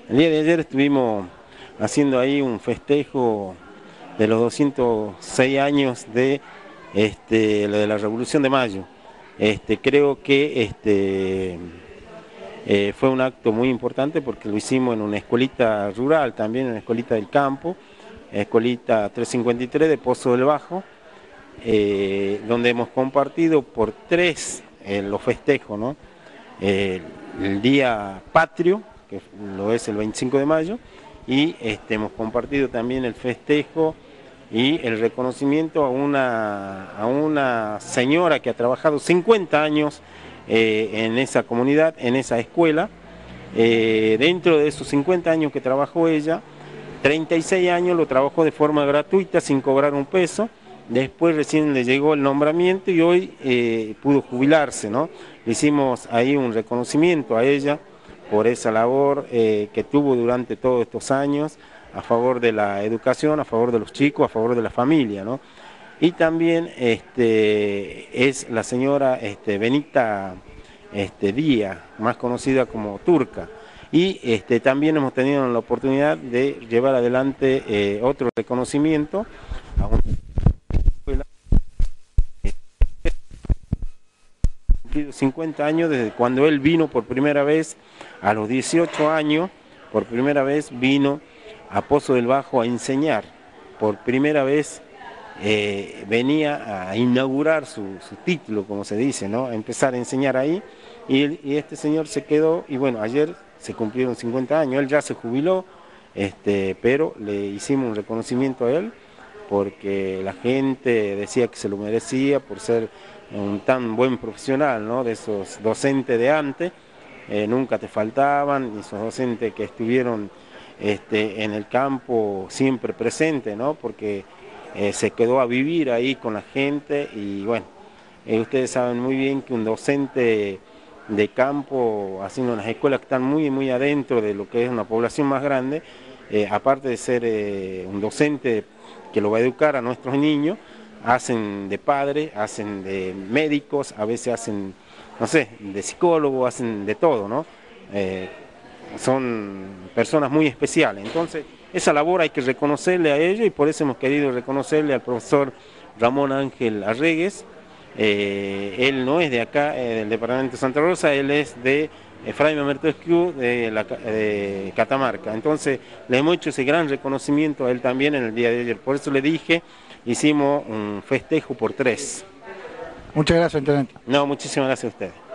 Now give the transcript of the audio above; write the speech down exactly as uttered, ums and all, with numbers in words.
El día de ayer estuvimos haciendo ahí un festejo de los doscientos seis años de, este, lo de la Revolución de Mayo. Este, creo que este, eh, fue un acto muy importante porque lo hicimos en una escuelita rural, también en una escuelita del campo, escuelita trescientos cincuenta y tres de Pozo del Bajo, eh, donde hemos compartido por tres eh, los festejos, ¿no? Eh, el día patrio, que lo es el veinticinco de mayo, y este, hemos compartido también el festejo y el reconocimiento a una, a una señora que ha trabajado cincuenta años eh, en esa comunidad, en esa escuela. Eh, dentro de esos cincuenta años que trabajó ella, treinta y seis años lo trabajó de forma gratuita, sin cobrar un peso. Después recién le llegó el nombramiento y hoy eh, pudo jubilarse, ¿no? Le hicimos ahí un reconocimiento a ella por esa labor eh, que tuvo durante todos estos años a favor de la educación, a favor de los chicos, a favor de la familia, ¿no? Y también este, es la señora este, Benita este, Díaz, más conocida como Turca. Y este, también hemos tenido la oportunidad de llevar adelante eh, otro reconocimiento a una escuela que ha cumplido cincuenta años desde cuando él vino por primera vez, a los dieciocho años, por primera vez vino a Pozo del Bajo a enseñar. Por primera vez eh, venía a inaugurar su, su título, como se dice, ¿no? A empezar a enseñar ahí. Y, y este señor se quedó, y bueno, ayer se cumplieron cincuenta años, él ya se jubiló, este, pero le hicimos un reconocimiento a él porque la gente decía que se lo merecía por ser un tan buen profesional, ¿no? De esos docentes de antes, eh, nunca te faltaban, esos docentes que estuvieron este, en el campo siempre presentes, ¿no? Porque eh, se quedó a vivir ahí con la gente y bueno, eh, ustedes saben muy bien que un docente de campo, haciendo unas escuelas que están muy, muy adentro de lo que es una población más grande, eh, aparte de ser eh, un docente que lo va a educar a nuestros niños, hacen de padre, hacen de médicos, a veces hacen, no sé, de psicólogos, hacen de todo, ¿no? Eh, son personas muy especiales, entonces esa labor hay que reconocerle a ellos y por eso hemos querido reconocerle al profesor Ramón Ángel Arregues. Eh, él no es de acá, eh, del departamento de Santa Rosa, él es de Fray Mamerto de, la, de Catamarca. Entonces le hemos hecho ese gran reconocimiento a él también en el día de ayer. Por eso le dije, hicimos un festejo por tres. Muchas gracias, intendente. No, muchísimas gracias a ustedes.